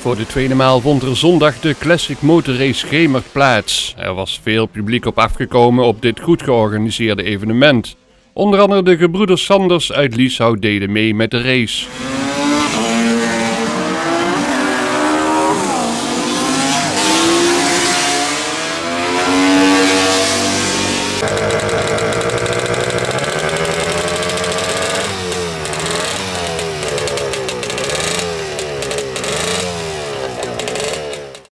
Voor de tweede maal vond er zondag de Classic Motor Race Gemert plaats. Er was veel publiek op afgekomen op dit goed georganiseerde evenement. Onder andere de gebroeders Sanders uit Lieshout deden mee met de race.